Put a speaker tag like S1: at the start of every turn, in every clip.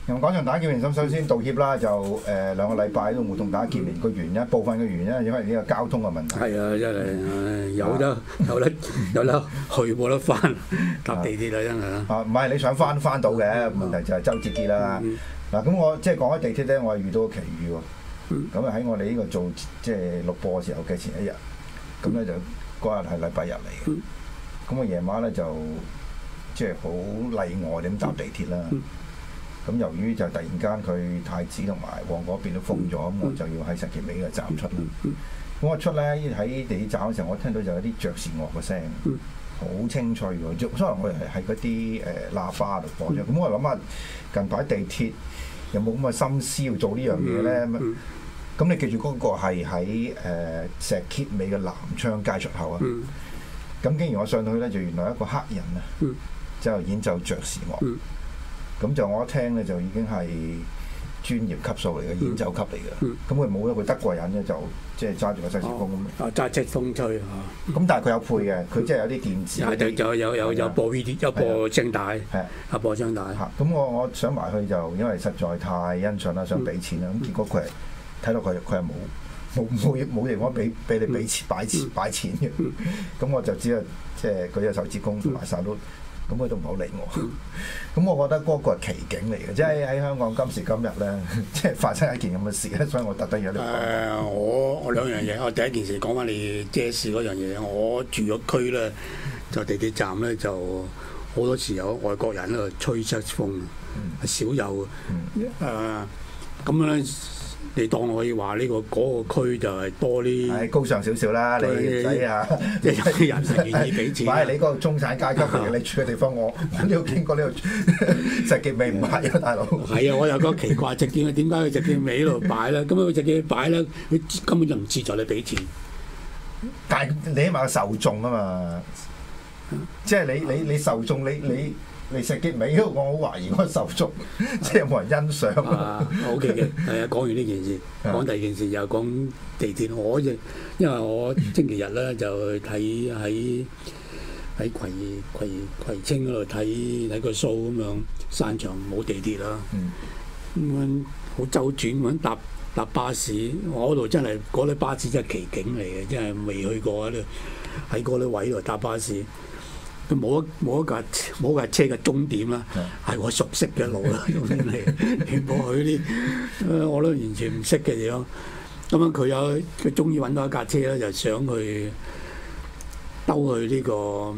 S1: 人民廣場大家見面，咁首先道歉啦，就2個禮拜都冇同大家見面，個原因部分嘅原因因為呢個交通嘅問題。
S2: 係啊，真係有得去冇得翻，搭地鐵啦真係。
S1: 唔係你想翻到嘅，問題就係周折啲啦。嗱咁我即係講開地鐵咧，我係遇到個奇遇喎。咁啊喺我哋呢個做即係錄播嘅時候嘅前一日，咁咧就嗰日係禮拜日嚟嘅。咁我夜晚咧就即係好例外咁搭地鐵啦。咁由於就突然間佢太子同埋旺角嗰邊都封咗，咁我就要喺石硤尾嘅站出啦。咁我出咧喺地鐵站嘅時候，我聽到就有啲爵士樂嘅聲，好清脆喎。可能我係嗰啲喇叭度播咗。咁我諗下近排地鐵有冇咁嘅心思要做呢樣嘢咧？咁你記住嗰個係喺石硤尾嘅南昌街出口啊。咁竟然我上到去咧，就原來一個黑人啊，就演奏爵士樂。咁就我一聽咧，就已經係專業級數嚟嘅演奏級嚟嘅。咁佢冇一個德國人咧，就即係揸住個西式風咁。
S2: 揸隻風吹嚇。
S1: 咁但係佢有配嘅，佢即係有啲電子。
S2: 有播 V.D. 有播聲帶。係。有播聲帶。
S1: 咁我上埋去就因為實在太欣賞啦，想俾錢啦。咁結果佢係睇到佢係冇地方俾你俾錢擺錢嘅。咁我就只係即係佢有手指公同埋手都。咁佢都唔好理我，咁我覺得嗰個係奇景嚟嘅，即係喺香港今時今日咧，即係發生一件咁嘅事咧，所以我特登有啲講。
S2: 我兩樣嘢，我第一件事講翻你遮士嗰樣嘢，我住咗區咧，就地鐵站咧就好多時有外國人喺度吹瑟風，少有咁樣咧。你當我可以話呢個嗰個區就係多啲，係高尚少少啦。你唔使啊，即係有啲人係願意俾錢。唔係你嗰個中產階級嚟，你住嘅地方，我都要經過呢度石硤尾唔係啊，大佬。係啊，我有個奇怪，就見佢點解去石硤尾呢度擺咧？咁佢石硤尾擺咧，佢根本就唔志在你俾錢。
S1: 但係你起碼受眾啊嘛，即係你受眾你石硤尾嗰個，我好懷疑嗰個受眾，即係有冇人欣賞
S2: 啊？OK 嘅，係啊，講完呢件事，講第二件事又講地鐵。因為我星期日咧就去睇喺葵青嗰度睇個 show 咁樣，散場冇地鐵啦。咁樣好周轉咁搭巴士，我嗰度真係嗰啲巴士真係奇景嚟嘅，真係未去過喺嗰啲位度搭巴士。佢冇一架車嘅終點啦，係我熟悉嘅路啦，用嚟全部去啲我都完全唔識嘅地方。咁樣佢終於揾到一架車咧，就想去兜去呢個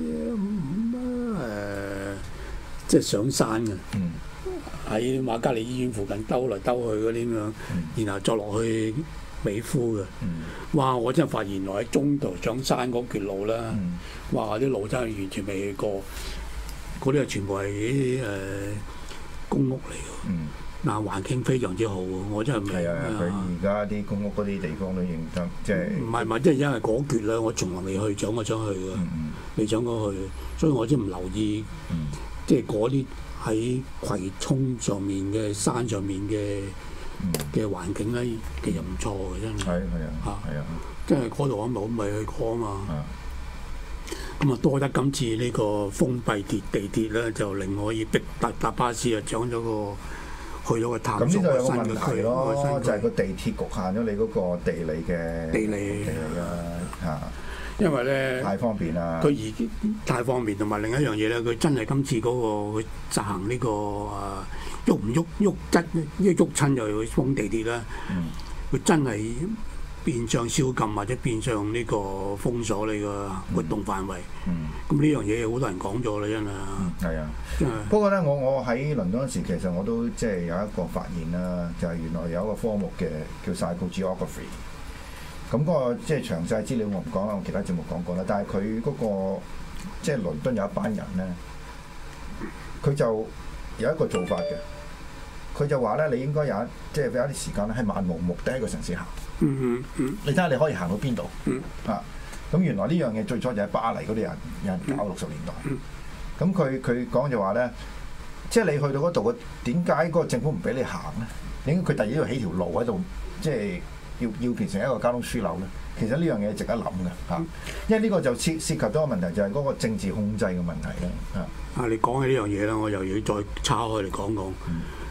S2: 即係上山嘅，喺瑪嘉烈醫院附近兜嚟兜去嗰啲咁樣，然後再落去美孚嘅。哇！我真係發現原來喺中途上山嗰段路啦，哇！啲路真係完全未去過，嗰啲係全部係啲公屋嚟嘅。嗱，環境非常之好喎，我真係未。係啊，佢而家啲公屋嗰啲地方都認得，即係唔係，即係因為嗰橛咧，我從來未去，想去嘅，未想過去，所以我真唔留意，即係嗰啲喺葵涌上面嘅山上面嘅環境咧，其實唔錯嘅，真係。係啊，係啊，即係嗰度我冇未去過啊嘛。咁啊，多得今次呢個封閉地鐵咧，就令我可以逼搭巴士啊，搶咗個去咗個探索個新嘅區咯，
S1: 就係個地鐵局限咗你嗰個地理啦因為咧太方便啦，
S2: 佢太方便，同埋另一樣嘢咧，佢真係今次嗰個佢執行呢個喐唔喐親就要封地鐵啦。佢真係變相宵禁或者變相呢個封鎖你個活動範圍。咁呢樣嘢好多人講咗啦，真係。
S1: 係啊，不過咧，我喺倫敦嗰時，其實我都即係有一個發現啦，就係原來有一個科目嘅叫 Psychogeography。咁嗰個即係詳細資料我唔講啦，我其他節目講過啦。但係佢嗰個即係倫敦有一班人咧，佢就有一個做法嘅。佢就話咧，你應該有即係有一啲時間咧，係漫無目的喺個城市行。你睇下你可以行到邊度？咁原來呢樣嘢最初就喺巴黎嗰啲人有人搞60年代。咁佢講就話咧，即係你去到嗰度嘅點解嗰個政府唔俾你行咧？應該佢第二度起條路喺度，即係。要變成一個交通樞紐咧，其實呢樣嘢值得諗嘅嚇，因為呢個就涉及到個問題，就係嗰個政治控制嘅問題咧嚇。
S2: 你講起呢樣嘢啦，我又要再岔開嚟講講。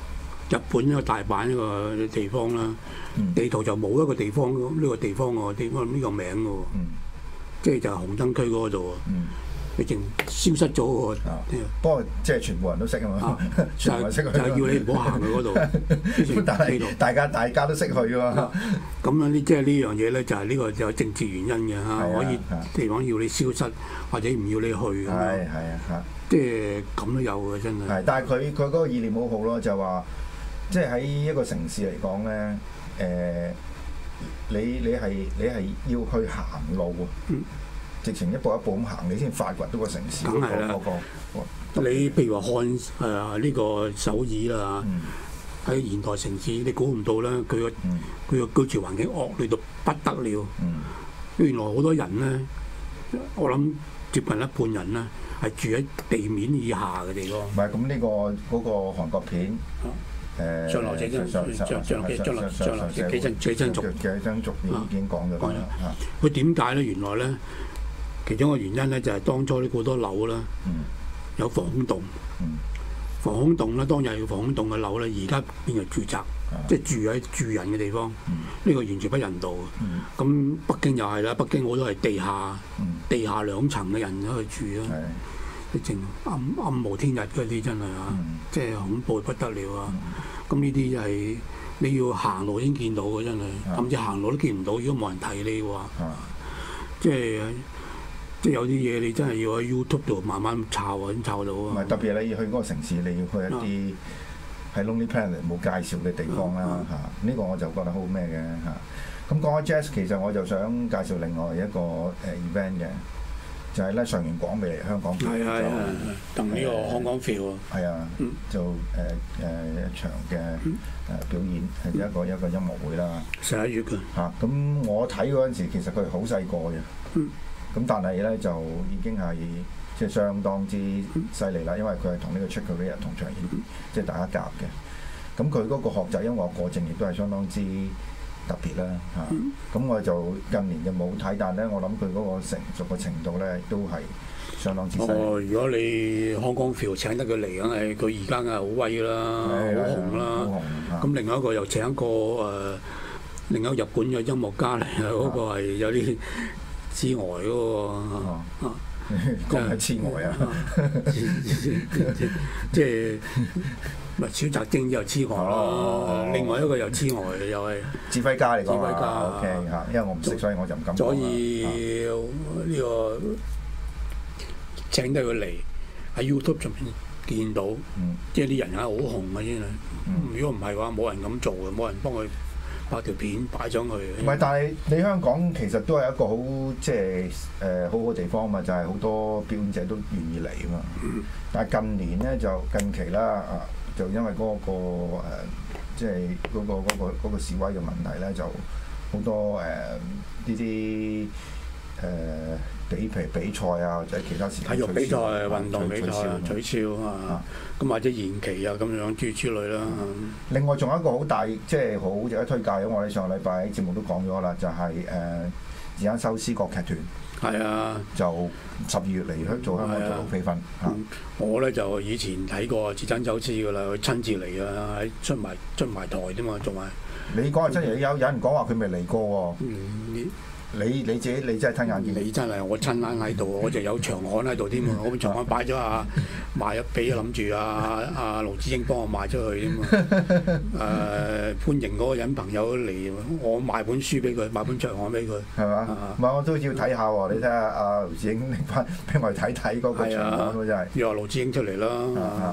S2: 日本一個大阪一個地方啦，地圖就冇一個地方呢個地方喎，呢個名嘅喎，即係就係紅燈區嗰度喎。佢淨消失咗喎。
S1: 不過即係全部人都識啊嘛，全部人識去。
S2: 就係要你唔好行去嗰度。
S1: 但係大家都識去㗎嘛。
S2: 咁啊，即係呢樣嘢咧，就係呢個有政治原因嘅嚇，可以地方要你消失，或者唔要你去。係即係咁都有嘅，真係。係，
S1: 但係佢嗰個意念好好咯，就話即係喺一個城市嚟講咧，你係要去行路喎。直情一步一步咁行，你先發掘到個城市嗰個。
S2: 你譬如話看呢個首爾啦，喺現代城市，你估唔到咧，佢個居住環境惡劣到不得了。原來好多人咧，我諗接近一半人咧係住喺地面以下嘅地方。唔係
S1: 咁呢個嗰個韓國片。
S2: 上流寄生族
S1: 已經講咗啦。
S2: 佢點解咧？原來咧，其中一個原因咧就係當初呢好多樓啦，有防空洞。防空洞咧，當日有防空洞嘅樓咧，而家變為住宅，即係住人嘅地方。呢個完全不人道嘅。咁北京又係啦，北京好多係地下2層嘅人喺度住啊。直情暗無天日嗰啲真係即係恐怖不得了啊！咁呢啲就係你要行路先見到嘅，真係，甚至行路都見唔到，如果冇人睇你嘅話，即係有啲嘢你真係要喺 YouTube 度慢慢抄先抄到啊！
S1: 唔係特別你要去嗰個城市，你要去一啲喺 Lonely Planet 冇介紹嘅地方啦嚇。呢個我就覺得好咩嘅嚇。咁講開 Jazz，其實我就想介紹另外一個event 嘅。就係咧，上完港未嚟香港，
S2: 同呢個香港 feel
S1: 係啊，就一場嘅表演，係一個音樂會啦。
S2: 11月嘅
S1: 嚇，咁我睇嗰陣時，其實佢好細個嘅，咁但係咧就已經係即係相當之犀利啦，因為佢係同呢個 Chick Corea 同場演，即係大家夾嘅。咁佢嗰個學習音樂過程亦都係相當之特別啦嚇，咁我就近年就冇睇，但係咧我諗佢嗰個成熟嘅程度咧都係相當之犀利。
S2: 如果你香港 feel 請得佢嚟，梗係佢而家梗係好威啦，好紅啦。咁另外一個又請一個另一個日本嘅音樂家嚟，嗰個係有啲痴呆嗰個
S1: 講係痴呆啊！
S2: 即係。咪小澤征又痴呆咯，另外一個又痴呆，又係
S1: 指揮家嚟講。
S2: 指揮家
S1: OK 嚇，因為我唔識，所以我就唔敢講。
S2: 所以呢個請得佢嚟喺 YouTube 上面見到，即係啲人係好紅嘅先啦。如果唔係嘅話，冇人咁做嘅，冇人幫佢拍條片擺上去。
S1: 唔係，但係你香港其實都係一個好即係好好地方嘛，就係好多表演者都願意嚟啊嘛。但係近年咧就近期啦就因為嗰個即係嗰個示威嘅問題咧，就好多呢啲比賽啊，或者其他事
S2: 體育比賽、運動比賽取消啊，咁或者延期啊咁樣之類啦。
S1: 另外仲有一個好大即係好值得推介嘅，我哋上個禮拜喺節目都講咗啦，就係時間修斯國劇團。係啊，就12月嚟做香港做老飛分嚇。
S2: 我咧就以前睇過《自爭走私》噶啦，佢親自嚟啊，喺出埋台啫嘛，仲係。
S1: 你講係真嘢，有人講話佢未嚟過喎。你自己你真係親眼見。
S2: 你真係我親眼喺度，我就有長刊喺度添喎，我長刊擺咗賣咗俾諗住阿盧子英幫我賣出去添喎。歡迎嗰個人朋友嚟，我賣本書俾佢，賣本長刊俾佢。係嘛？
S1: 唔係我都要睇下喎，你睇下阿盧子英拎翻俾我哋睇睇嗰個長刊喎，真係。
S2: 要話盧子英出嚟啦。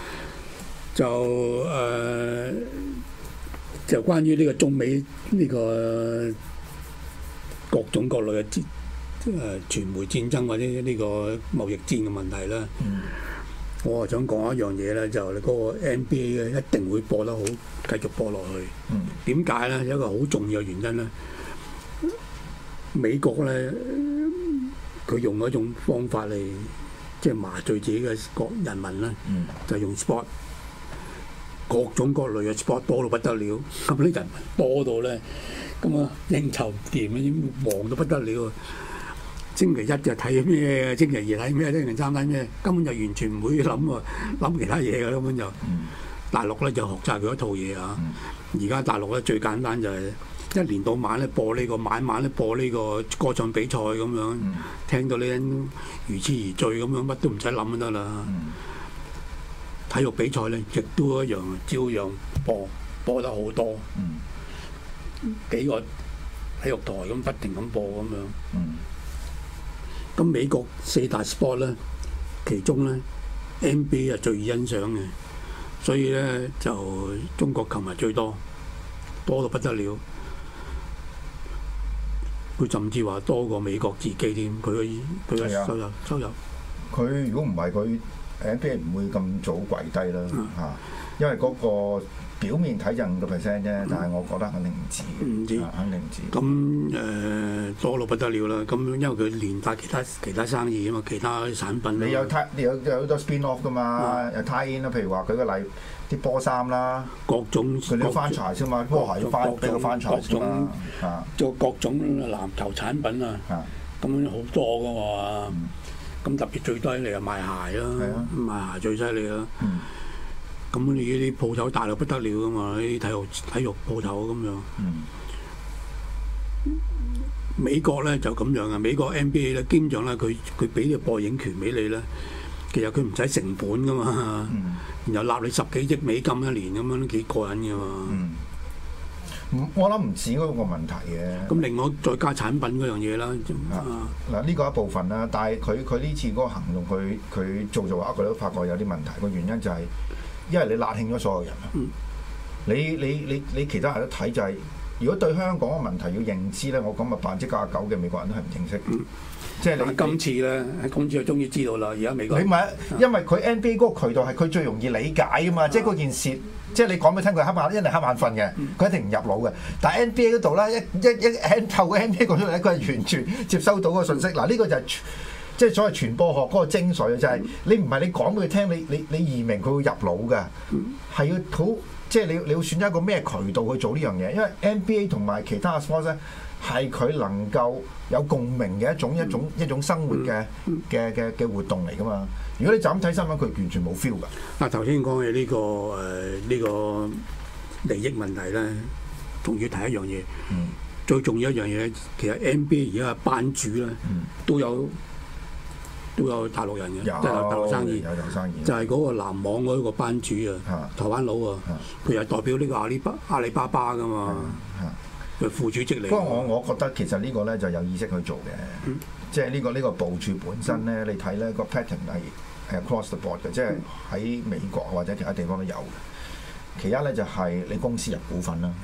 S2: 就關於呢個中美呢個各種各類嘅傳媒戰爭或者呢個貿易戰嘅問題啦，我係想講一樣嘢咧，就嗰個 NBA 咧一定會播得好，繼續播落去。點解咧？有一個好重要嘅原因咧，美國咧佢用一種方法嚟即係麻醉自己嘅國人民咧，就係用 sport。各種各類嘅 sport 多到不得了，咁啲人民多到咧，咁啊應酬唔掂，已經忙到不得了。星期一就睇咩，星期二睇咩，星期三睇咩，根本就完全唔會諗其他嘢㗎，根本就。 大陸咧就學晒佢一套嘢啊。而家大陸咧最簡單就係一年到晚咧播呢個晚咧播呢個歌唱比賽咁樣，聽到呢人如痴如醉咁樣，乜都唔使諗就得啦。體育比賽咧亦都一樣，照樣播得好多，幾個體育台咁不停咁播咁樣。咁美國4大 sport 咧，其中咧 NBA 係最欣賞嘅，所以咧就中國球迷最多到不得了。佢甚至話多過美國自己添，佢嘅收入。
S1: 佢如果唔係佢 NBA 唔會咁早跪低啦嚇，因為嗰個表面睇就5%啫，但係我覺得肯定唔止，肯定唔止。
S2: 咁多到不得了啦！咁因為佢連帶其他生意啊嘛，其他產品。
S1: 你有好多 spin off 噶嘛，有 tie in 啦，譬如話舉個例，啲波衫啦，
S2: 各種
S1: 佢哋翻柴先嘛，波鞋要俾佢翻柴先嘛，
S2: 做各種籃球產品啊，咁樣好多噶嘛。咁特別最低你又賣鞋啦，賣鞋最犀利啦。咁你呢啲鋪頭大到不得了噶嘛，呢啲體育鋪頭咁樣。美國咧就咁樣啊，美國 NBA 咧基本上咧佢俾個播映權俾你咧，其實佢唔使成本噶嘛，然後納你10幾億美金一年咁樣都幾過癮噶嘛。
S1: 我諗唔止嗰個問題嘅。
S2: 咁另外再加產品嗰樣嘢啦。
S1: 嗱呢個一部分啦，但係佢呢次嗰個行動，佢做下佢都發覺有啲問題。個原因就係因為你辣興咗所有人啊。你其他人都睇就係，如果對香港嘅問題要認知咧，我講咪99%嘅美國人都係唔認識。即係你
S2: 今次咧，今次就終於知道啦。而家美國
S1: 你咪因為佢 NBA 嗰個渠道係佢最容易理解啊嘛，即係嗰件事。即係你講俾佢聽，佢一定瞌眼瞓嘅，佢一定唔入腦嘅。但係 NBA 嗰度咧，一透過 NBA 講出嚟咧，佢係完全接收到個信息。嗱，呢個就係即係所謂傳播學嗰個精髓啊！就係你唔係你講俾佢聽，你易明佢會入腦嘅，係要好即係你要選擇一個咩渠道去做呢樣嘢？因為 NBA 同埋其他 sport 咧係佢能夠有共鳴嘅一種生活嘅活動嚟㗎嘛。如果你就咁睇新聞，佢完全冇 feel 㗎。
S2: 嗱，頭先講嘅呢個利益問題咧，仲要提一樣嘢。最重要一樣嘢，其實 NBA 而家嘅班主咧都有大陸人嘅，即係大陸生意。就係嗰個籃網嗰個班主啊，台灣佬啊，佢又代表呢個阿里巴巴㗎嘛，佢副主席嚟。
S1: 不過我覺得其實呢個咧就有意識去做嘅，即係呢個部署本身咧，你睇咧個 pattern 係 across the board 嘅，即係喺美國或者其他地方都有嘅。其一咧就係你公司入股份啦。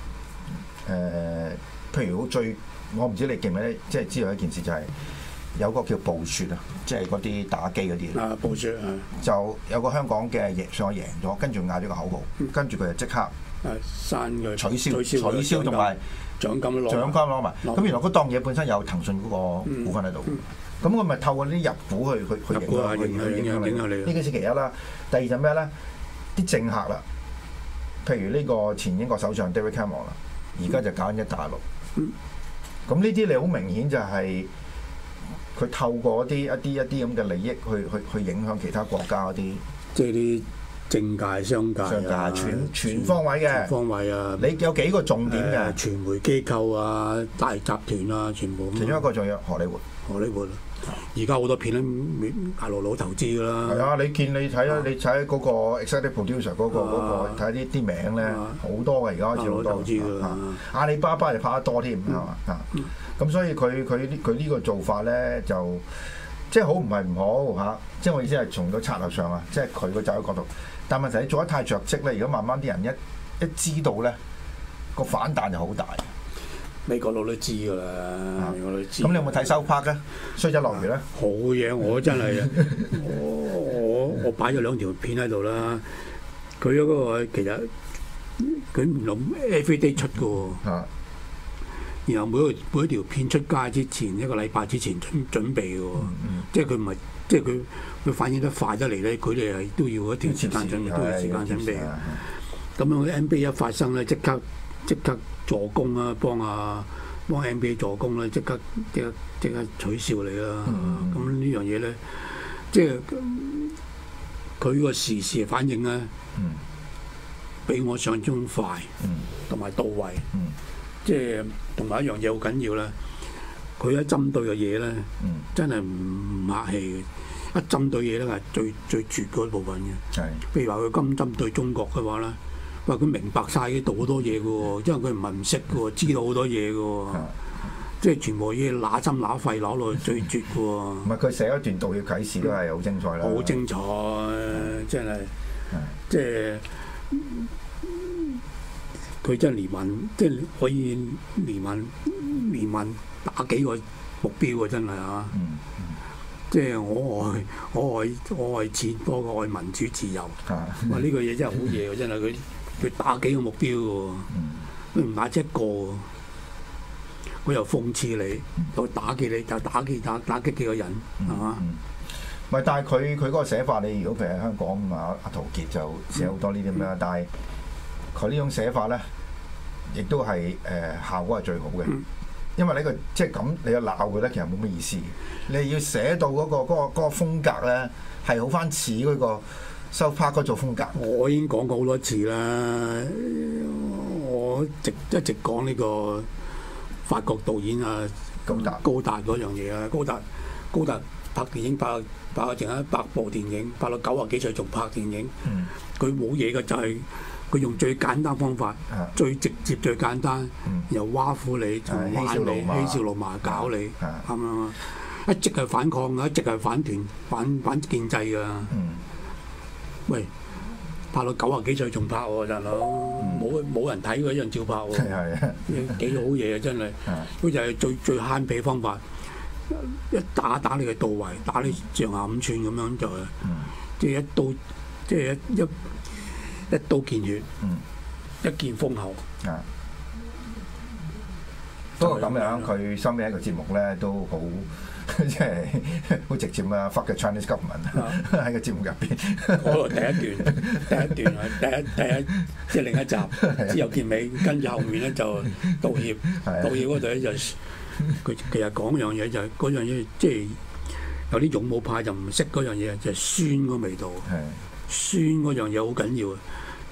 S1: 譬如我唔知你記唔記得，即係知道一件事就係有個叫暴雪啊，即係嗰啲打機嗰啲。
S2: 暴雪
S1: 就有個香港嘅上去贏咗，跟住嗌咗個口號，跟住佢就即刻
S2: 刪佢
S1: 取消同埋獎金攞埋。咁原來嗰檔嘢本身有騰訊嗰個股份喺度。咁我咪透過啲入股去影響你。呢個先其一啦。第二就咩咧？啲政客啦，譬如呢個前英國首相 David Cameron 啦，而家就搞緊一帶一路。咁呢啲你好明顯就係佢透過一啲咁嘅利益去影響其他國家嗰啲，
S2: 即係啲政界、商界
S1: 全方位嘅。
S2: 全方位啊！
S1: 你有幾個重點嘅？
S2: 傳媒機構啊、大集團啊，全部。
S1: 其中一個仲有荷里活。
S2: 而家好多片都大陸佬投資㗎啦。
S1: 係啊，你睇啊，你睇嗰個 executive producer 嗰個睇啲名咧，好多嘅而家開始好多
S2: 投資㗎啦。
S1: 阿里巴巴就拍得多添，係嘛咁所以佢呢個做法咧就即係好唔係唔好嚇，即係我意思係從個策略上啊，即係佢個走嘅角度。但問題你做得太着跡咧，如果慢慢啲人一知道咧，個反彈就好大。
S2: 美國佬都知㗎啦，美國佬知。
S1: 咁你有冇睇收拍嘅衰仔樂園咧？
S2: 好嘢，我真係我擺咗2條片喺度啦。佢嗰個其實佢唔諗 everyday 出㗎喎。然後每一條片出街之前1個禮拜之前準備嘅喎，即係佢唔係即係佢反應得快得嚟咧，佢哋係都要一段時間準備，都要時間準備。咁樣 NBA 一發生咧，即刻助攻啊，幫 NBA 助攻啦，即刻取笑你啦。咁呢樣嘢咧，即係佢個時反應咧， 比我想象中快，同埋到位。即係同埋一樣嘢好緊要啦，佢一針對嘅嘢咧，真係唔客氣嘅。一針對嘢咧係最絕嗰部分嘅。譬如話佢咁針對中國嘅話咧，話佢明白晒呢度好多嘢嘅喎，因為佢唔係唔識嘅喎，知道好多嘢嘅喎。即係全部嘢揦針揦肺攞落去最絕嘅喎。
S1: 唔係佢寫一段道嘅啟示都係好精彩啦。
S2: 好精彩，真係，即係佢真係連環，即係可以連環打幾個目標啊！真係啊！即係我愛錢多過愛民主自由。哇！呢個嘢真係好嘢喎！真係佢打幾個目標嘅喎，佢唔打一個喎。佢又諷刺你，又打擊你，就打擊幾個人，係嘛？
S1: 唔係，但係佢嗰個寫法，你如果譬如喺香港咁啊，阿陶傑就寫好多呢啲咁樣，但係佢呢種寫法咧，亦都係效果係最好嘅，因為呢個即係咁，你又鬧佢咧，其實冇乜意思。你要寫到嗰個風格咧，係好翻似嗰個South Park嗰種風格。
S2: 我已經講過好多次啦，我一直講呢個法國導演啊高達嗰樣嘢啊，高達拍電影拍咗成100部電影，拍到90幾歲仲拍電影。佢冇嘢嘅就係佢用最簡單方法，最直接最簡單，又挖苦你，就玩你，嬉笑怒罵搞你，係嘛？一直係反抗嘅，一直係反建制㗎。喂！拍到90幾歲仲拍喎，大佬冇人睇佢一樣照拍喎，幾好嘢啊！真係，佢就係最慳皮方法，一打你嘅到位，打你上下5寸咁樣就係，即係一刀，即係一刀見血，一劍封喉。
S1: 不過咁樣，佢身邊一個節目咧都好。即係好直接啊！Fuck the Chinese government 喺個節目入邊。
S2: 嗰度第一段即係另一集之後結尾，跟住後面咧就道歉。道歉嗰度咧就佢其實講樣嘢就係嗰樣嘢，即係有啲勇武派就唔識嗰樣嘢，就係酸嗰味道。酸嗰樣嘢好緊要啊！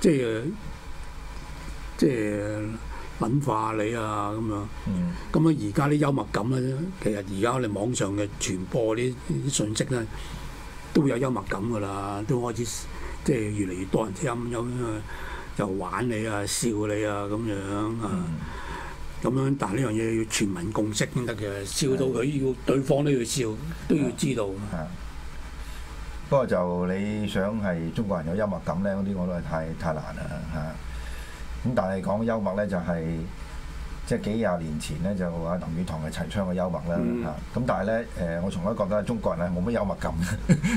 S2: 即係品化你啊咁樣，咁啊而家啲幽默感咧，其實而家我哋網上嘅傳播啲信息咧，都有幽默感噶啦，都開始即係越嚟越多人就玩你啊、笑你啊咁樣啊，咁樣但係呢樣嘢要全民共識先得嘅，笑到佢要對方都要笑，都要知道。
S1: 不過就你想係中國人有幽默感咧，嗰啲我都係太難啦嚇。咁但係講幽默咧，就係即係幾廿年前咧，就阿林語堂係提倡嘅幽默啦嚇。咁但係咧我從來覺得中國人係冇乜幽默感。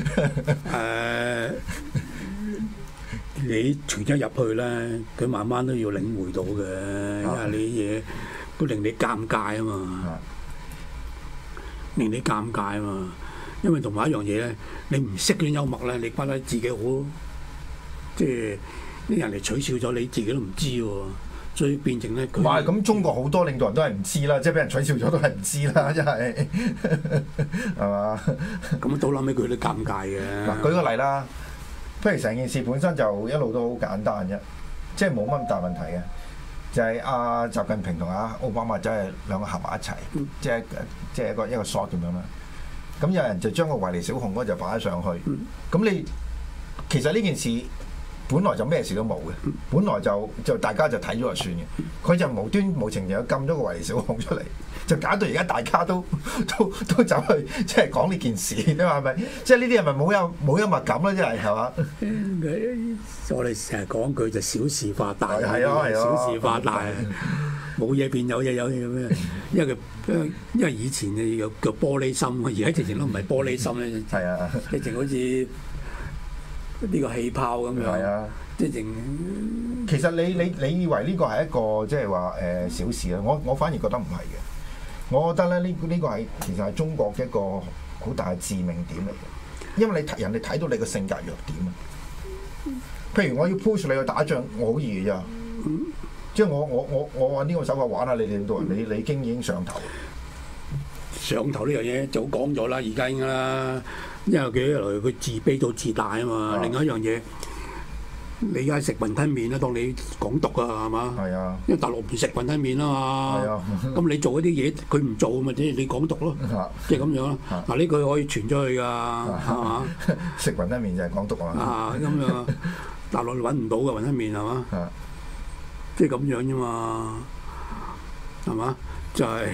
S2: 你傳咗入去咧，佢慢慢都要領會到嘅，因為你啲嘢都令你尷尬啊嘛，令你尷尬啊嘛。因為同埋一樣嘢咧，你唔識啲幽默咧，你覺得自己好即係。啲人嚟取笑咗你自己都唔知喎，所以變成咧佢。唔係
S1: 咁，中國好多領導人都係唔知啦，即係俾人取笑咗都係唔知啦，真係係嘛？
S2: 咁到諗起佢都尷尬嘅。
S1: 嗱，舉個例啦，譬如成件事本身就一路都好簡單啫，即係冇乜咁大問題嘅，就係阿習近平同阿奧巴馬真係兩個合埋一齊，即係一個 shot 咁樣啦。咁有人就將個維尼小熊嗰就擺咗上去，咁你其實呢件事。本來就咩事都冇嘅，本來就大家就睇咗就算嘅，佢就無端無情就撳咗個維尼小熊出嚟，就搞到而家大家都走去即係講呢件事，你話係咪？即係呢啲係咪冇幽默感咧？即係係嘛？
S2: 我哋成日講句就小事化大，
S1: 係啊，
S2: 小事化大，冇嘢變有嘢，有嘢咩？因為以前嘅叫玻璃心，而家直情都唔係玻璃心咧，
S1: 係啊，
S2: 直情好似。呢個氣泡咁樣，即係
S1: 其實你以為呢個係一個即係話小事咧？我反而覺得唔係嘅。我覺得咧呢個係其實係中國嘅一個好大嘅致命點嚟嘅，因為人哋睇到你個性格弱點啊。譬如我要 push 你去打仗，我好易嘅咋，即係我呢個手法玩下你哋領導人，你已經上頭。
S2: 上頭呢樣嘢早講咗啦，而家應該啦。因為佢一來佢自卑到自大啊嘛，另外一樣嘢， 你而家食雲吞麵啦，當你港獨啊，係嘛？
S1: 係啊，
S2: 因為大陸唔食雲吞麵啊嘛。
S1: 係啊，
S2: 咁你做嗰啲嘢，佢唔做咪即係你港獨咯，即係咁樣咯。嗱呢句可以傳出去㗎，係嘛？
S1: 食雲吞麵就係港獨啊！
S2: 啊咁樣，大陸揾唔到嘅雲吞麵係嘛？即係咁樣啫嘛，係嘛？就係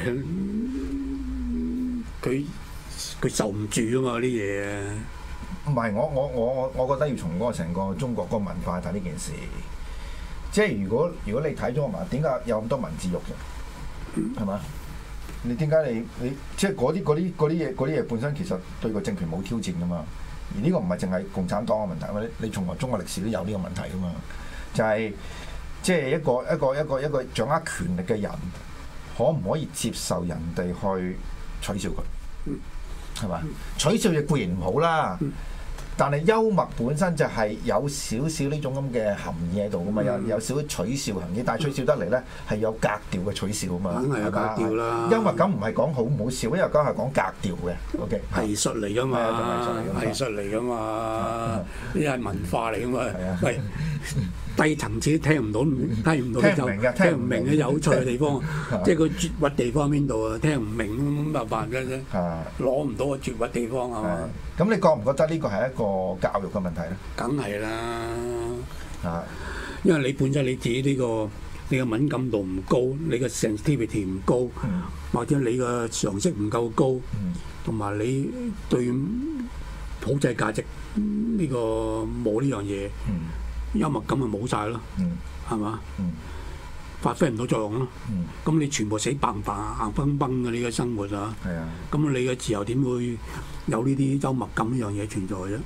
S2: 佢受唔住啊嘛啲嘢。
S1: 唔係我覺得要從嗰個成個中國嗰個文化睇呢件事。即係如果你睇中國文化，點解有咁多文字獄嘅？係嘛？你點解你即係嗰啲嘢本身其實對個政權冇挑戰㗎嘛？而呢個唔係淨係共產黨嘅問題，你從來中國歷史都有呢個問題㗎嘛？就係即係一個掌握權力嘅人，可唔可以接受人哋去取笑佢？係嘛？取笑就固然唔好啦。但係幽默本身就係有少少呢種咁嘅含義喺度噶嘛，有少少取笑含義，但係取笑得嚟咧係有格調嘅取笑啊嘛，
S2: 梗係有格調啦。
S1: 幽默感唔係講好唔好笑，幽默感係講格調嘅。OK，
S2: 藝術嚟噶嘛，藝術嚟噶嘛，呢係文化嚟噶嘛。喂，低層次都聽唔到，聽唔到就聽唔明嘅有趣嘅地方，即係個絕核地方邊度啊？聽唔明咁辦嘅啫，攞唔到個絕核地方係嘛？
S1: 咁你覺唔覺得呢個係一個教育嘅問題咧？
S2: 梗係啦，因為你本身你自己你個敏感度唔高，你個 sensitivity 唔高，或者你個常識唔夠高，同埋你對普世價值呢個冇呢樣嘢，幽默感咪冇晒咯，係嘛？發揮唔到作用咯。咁你全部死棒棒硬崩崩嘅你嘅生活啊，咁你嘅自由點會有呢啲幽默感呢樣嘢存在啫？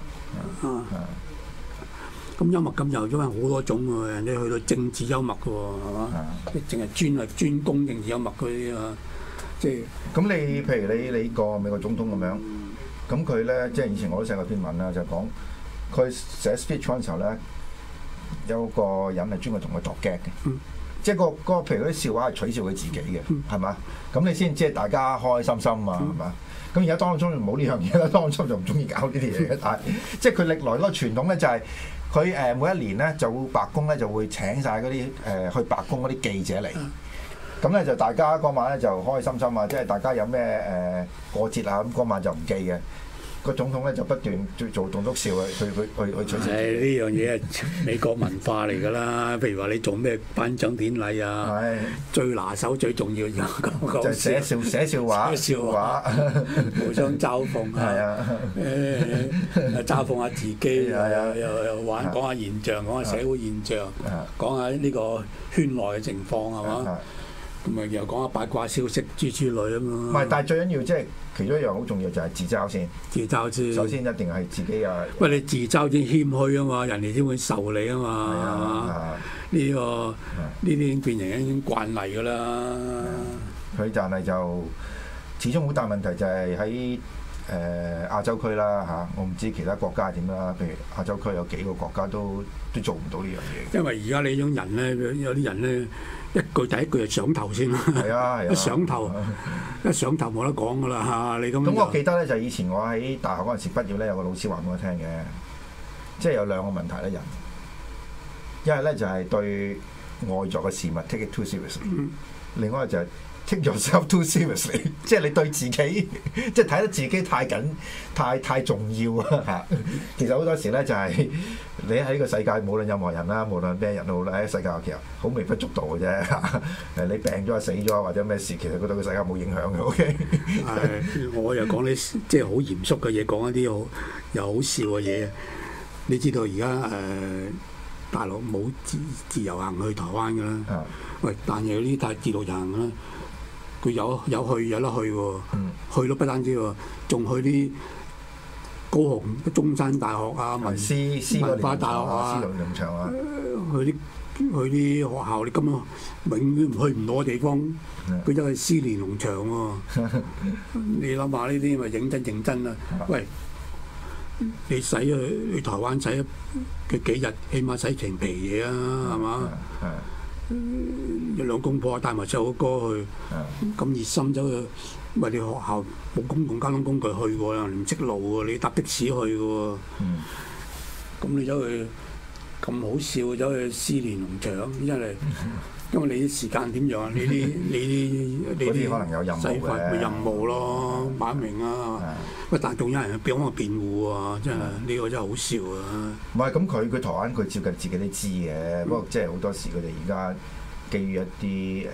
S2: 咁幽默感又因為好多種喎，人哋去到政治幽默嘅喎，係嘛？即係淨係專攻政治幽默嗰啲啊，即係。咁
S1: 你譬如你個美國總統咁樣，咁佢咧即係以前我都寫過篇文啦，就講佢寫 speech 嗰陣時候咧，有個人係專門同佢度 gag 嘅。即係個譬如嗰啲笑話係取笑佢自己嘅，係嘛？咁你先即係大家開開心心啊，係嘛？咁而家當中冇呢樣嘢啦，當中就唔中意搞呢啲嘢嘅。但係即係佢歷來嗰個傳統咧，就係佢每一年咧就會白宮咧就會請晒嗰啲去白宮嗰啲記者嚟，咁咧就大家嗰晚咧就開開心心啊！即係大家有咩過節啊，咁嗰晚就唔記嘅。個總統咧就不斷做棟篤笑啊，去取笑。
S2: 呢樣嘢係美國文化嚟㗎啦。譬如話你做咩頒獎典禮啊，最拿手最重要就係
S1: 寫笑話，
S2: 互相嘲諷啊，嘲諷下自己，又玩講下現象，講下社會現象，講下呢個圈內嘅情況係嘛？咁咪又講下八卦消息諸類啊嘛。
S1: 唔係，但係最緊要即係其中一樣好重要就係自嘲先。
S2: 自嘲先。首先
S1: 一定係自己啊。
S2: 喂，你自嘲先謙虛啊嘛，人哋先會受你啊嘛。呢啲已經變成一種慣例㗎啦。
S1: 佢但係就始終好大問題就係喺亞洲區啦嚇，我唔知其他國家係點啦。譬如亞洲區有幾個國家都做唔到呢樣嘢。
S2: 因為而家呢種人咧，有啲人咧。第一句就上頭先啦，一上頭冇得講噶啦嚇，你咁。
S1: 我記得咧就以前我喺大學嗰陣時畢業咧，有個老師話俾我聽嘅，即係有兩個問題咧，人一係咧就係對外在嘅事物 take it too seriously，另外就係take yourself too seriously， 即係你對自己即係睇得自己太緊太重要啊嚇。其實好多時咧就係你喺呢個世界，無論任何人啦，無論咩人都好啦，喺世界其實好微不足道嘅啫。誒，你病咗死咗或者咩事，其實佢對個世界冇影響嘅。OK，
S2: 我又講啲即係好嚴肅嘅嘢，講一啲好又好笑嘅嘢。你知道而家大陸冇自由行去台灣㗎啦。喂，但係有啲太自由行啦。佢有得去喎，去都不單止喎，仲去啲高雄、中山大學啊、文化大學啊、
S1: 農場啊，
S2: 去啲學校，你根本永遠去唔到嘅地方，佢走去思連農場喎。你諗下呢啲咪認真啊？喂，你使去台灣使佢幾日，起碼使成皮嘢啊，係嘛？一兩公婆帶埋細佬哥去，咁熱心走去，喂，你學校冇公共交通工具去喎，你唔識路喎，你搭的士去嘅喎，咁你走去咁好笑走去撕連農場，因為你啲時間點樣啊？你啲
S1: 可能有任務嘅
S2: 咪任務咯，擺明啊！喂，但仲有人幫我辯護啊！真係呢個真係好笑啊！
S1: 唔係咁，佢台灣佢照計自己都知嘅，不過即係好多時佢哋而家基於一啲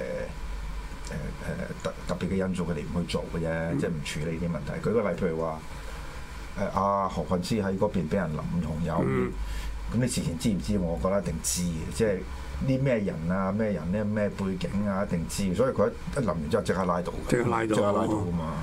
S1: 特別嘅因素，佢哋唔去做嘅啫，即係唔處理啲問題。舉個例，譬如話阿何漢詩喺嗰邊俾人淋紅油，咁你事前知唔知？我覺得一定知嘅，即係啲咩人啊、咩人咧、咩背景啊，一定知。所以佢一淋完之後即刻拉到，
S2: 即刻拉到
S1: 㗎嘛。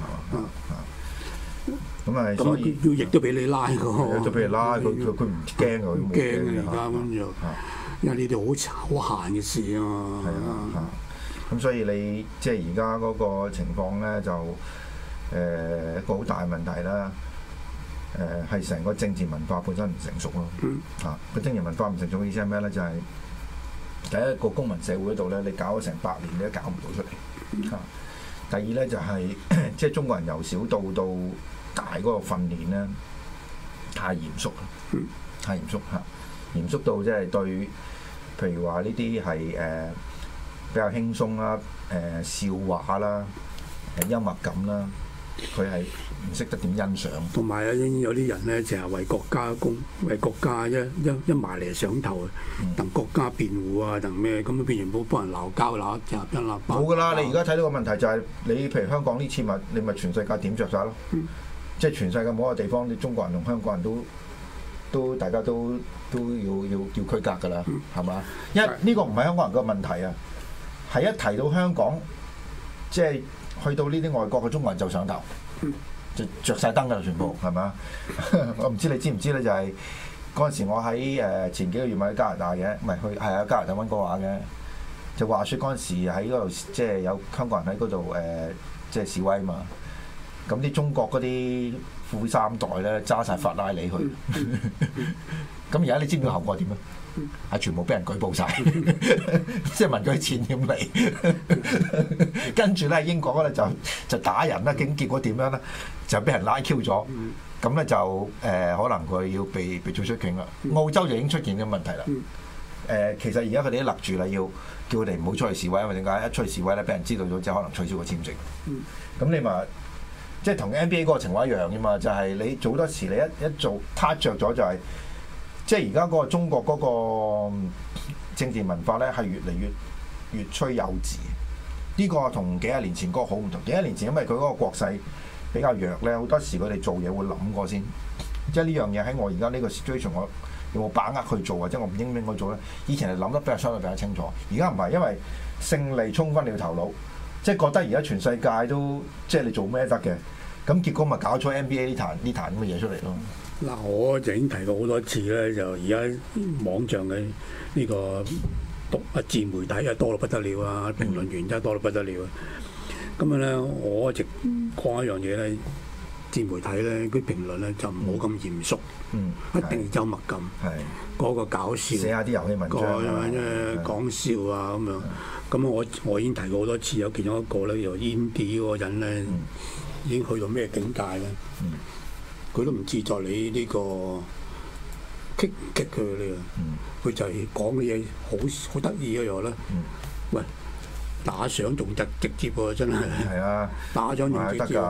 S1: 咁啊，所以
S2: 要亦都俾你拉㗎，
S1: 就俾你拉佢唔驚㗎，佢冇驚
S2: 而家咁就，因為呢啲好閒嘅事啊嘛。
S1: 係啊，咁所以你即係而家嗰個情況咧，就一個好大嘅問題啦。係成個政治文化本身唔成熟咯。個政治文化唔成熟嘅意思係咩咧？就係第一個公民社會嗰度咧，你搞咗成100年你都搞唔到出嚟。第二咧就係即係中國人由小到大嗰個訓練咧太嚴肅啦，太嚴肅嚇，嚴肅到即係對，譬如話呢啲係比較輕鬆啦，笑話啦，幽默感啦，佢係唔識得點欣賞。同埋
S2: 有啲人咧，成日為國家為國家一埋嚟上頭，同國家辯護啊，同咩咁變完幫人鬧交鬧一鬧
S1: 冇㗎啦！你而家睇到個問題就係你譬如香港呢次你咪全世界點着晒咯。即係全世界每一個地方，啲中國人同香港人都大家都要區隔㗎啦，係嘛？因為呢個唔係香港人嘅問題啊，係一提到香港，即係去到呢啲外國嘅中國人就上頭，就着晒燈㗎啦，全部係嘛？我唔知你知唔知咧？就係嗰陣時我喺前幾個月咪喺加拿大嘅，唔係去係啊加拿大溫哥華嘅，就話説嗰陣時喺嗰度即係有香港人喺嗰度即係示威嘛。咁啲中國嗰啲富三代咧揸晒法拉利去，咁而家你知唔知後果點啊？係全部俾人舉報晒，即係問佢啲錢點嚟，跟住咧英國咧就打人啦，結果點樣咧？就俾人拉 Q 咗，咁咧就可能佢要被逐出境啦。澳洲就已經出現嘅問題啦。其實而家佢哋都勒住啦，要叫佢哋唔好出去示威，因為點解？一出去示威咧，俾人知道咗之後，可能取消個簽證。咁你咪〜即係同 NBA 嗰個情況一樣嘅嘛，就係你做多時你一做撻着咗就係，即係而家嗰個中國嗰個政治文化咧係越嚟越趨幼稚。呢個同幾廿年前嗰個好唔同。幾廿年前因為佢嗰個國勢比較弱咧，好多時佢哋做嘢會諗過先。即係呢樣嘢喺我而家呢個 situation，我有冇把握去做或者我唔應該做咧？以前係諗得相對比較清楚，而家唔係，因為勝利衝昏你個頭腦。即係覺得而家全世界都即係你做咩得嘅，咁結果咪搞出 NBA 呢壇咁嘅嘢出嚟咯。
S2: 嗱，我就已經提過好多次咧，就而家網上嘅呢個自媒體啊多到不得了啊，評論員真係多到不得了啊。咁啊咧，我一直講一樣嘢咧，自媒體咧佢評論咧就唔好咁嚴肅，一定要幽默感，嗰個搞笑，
S1: 寫下啲遊戲文章，
S2: 講笑啊咁樣。咁我已經提過好多次，有其中一個咧，由 Andy 嗰個人咧，已經去到咩境界咧？佢都唔自在你呢個激佢呢個，佢就係講嘅嘢好得意嘅樣咧。喂，打賞仲直接喎，真係。係啊，打獎仲直接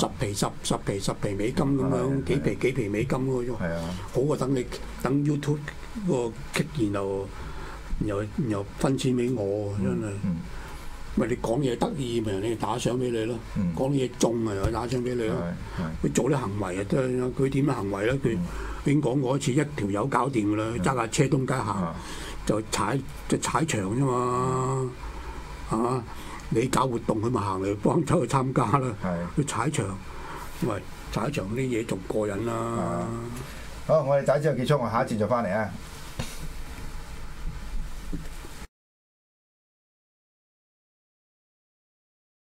S2: ，10皮美金咁樣，幾皮美金嗰種。係啊，好過等 YouTube 嗰個激，然後分錢俾我，真係。咪你講嘢得意，咪人哋打賞俾你咯。講嘢中咪又打賞俾你咯。佢做啲行為啊，佢點樣行為咧？佢已經講過一次，一條友搞掂㗎啦。揸架車東街行，就踩場啫嘛。係嘛？你搞活動，佢咪行嚟幫手去參加啦。佢踩場，喂，踩場啲嘢仲過癮啦。
S1: 好，我哋第一節就結束，我下一節就翻嚟啊。